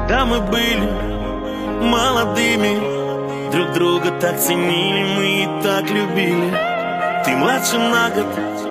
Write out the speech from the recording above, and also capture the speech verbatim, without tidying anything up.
когда мы были молодыми, друг друга так ценили, мы и так любили. Ты младше на год,